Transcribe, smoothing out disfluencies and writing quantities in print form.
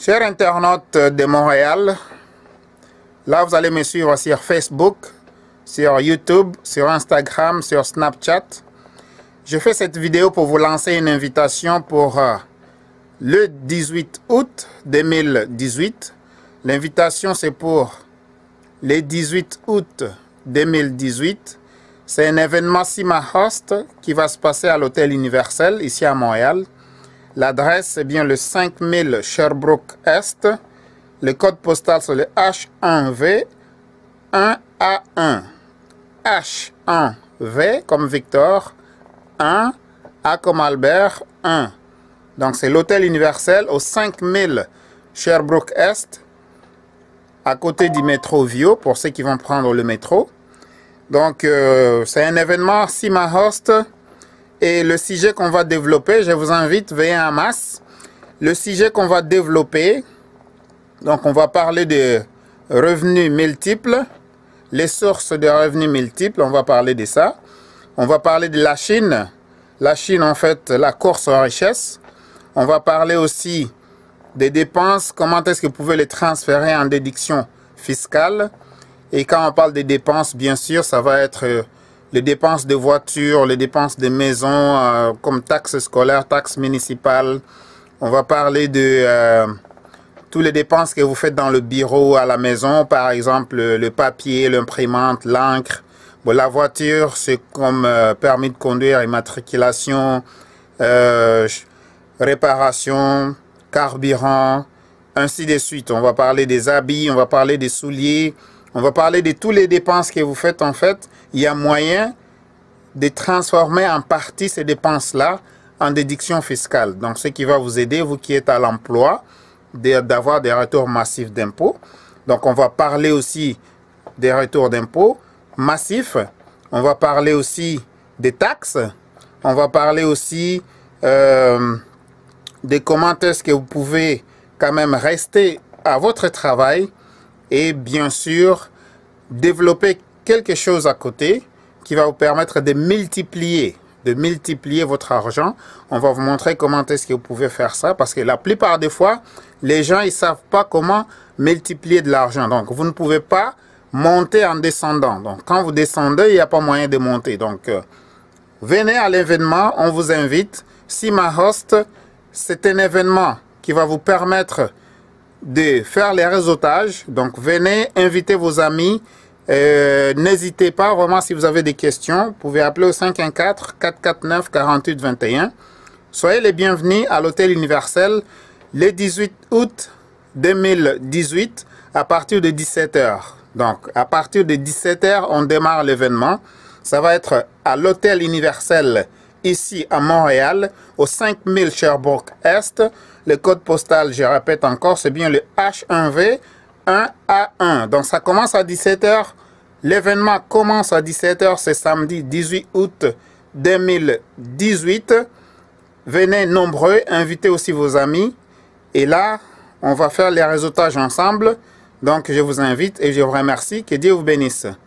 Chers internautes de Montréal, là vous allez me suivre sur Facebook, sur YouTube, sur Instagram, sur Snapchat. Je fais cette vidéo pour vous lancer une invitation pour le 18 août 2018. L'invitation c'est pour le 18 août 2018. C'est un événement Sima Host qui va se passer à l'Hôtel Universel ici à Montréal. L'adresse c'est bien le 5000 Sherbrooke Est. Le code postal c'est le H1V 1A1. H1V comme Victor, 1 A comme Albert, 1. Donc c'est l'Hôtel Universel au 5000 Sherbrooke Est, à côté du métro Vio pour ceux qui vont prendre le métro. Donc c'est un événement Sima Host. Et le sujet qu'on va développer, je vous invite, veillez en masse. Le sujet qu'on va développer, donc on va parler de revenus multiples, les sources de revenus multiples, on va parler de ça. On va parler de la Chine. La Chine, en fait, la course aux richesses. On va parler aussi des dépenses, comment est-ce que vous pouvez les transférer en déduction fiscale. Et quand on parle des dépenses, bien sûr, ça va être les dépenses de voitures, les dépenses de maisons, comme taxes scolaires, taxes municipales. On va parler de toutes les dépenses que vous faites dans le bureau, à la maison, par exemple le papier, l'imprimante, l'encre. Bon, la voiture, c'est comme permis de conduire, immatriculation, réparation, carburant, ainsi de suite. On va parler des habits, on va parler des souliers, on va parler de toutes les dépenses que vous faites en fait. Il y a moyen de transformer en partie ces dépenses-là en déduction fiscale. Donc, ce qui va vous aider, vous qui êtes à l'emploi, d'avoir des retours massifs d'impôts. Donc, on va parler aussi des retours d'impôts massifs. On va parler aussi des taxes. On va parler aussi de comment est-ce que vous pouvez quand même rester à votre travail et bien sûr développer quelque chose à côté qui va vous permettre de multiplier votre argent. On va vous montrer comment est-ce que vous pouvez faire ça parce que la plupart des fois, les gens ils savent pas comment multiplier de l'argent. Donc, vous ne pouvez pas monter en descendant. Donc, quand vous descendez, il n'y a pas moyen de monter. Donc, venez à l'événement, on vous invite. Sima Host, c'est un événement qui va vous permettre de faire les réseautages. Donc, venez, invitez vos amis. N'hésitez pas, vraiment, si vous avez des questions, vous pouvez appeler au 514-449-4821. Soyez les bienvenus à l'Hôtel Universel le 18 août 2018 à partir de 17 h. Donc, à partir de 17 h, on démarre l'événement. Ça va être à l'Hôtel Universel, ici à Montréal, au 5000 Sherbrooke Est. Le code postal, je répète encore, c'est bien le H1V 1A1. Donc, ça commence à 17 h. L'événement commence à 17 h. C'est samedi 18 août 2018. Venez nombreux, invitez aussi vos amis. Et là, on va faire les réseautages ensemble. Donc, je vous invite et je vous remercie. Que Dieu vous bénisse.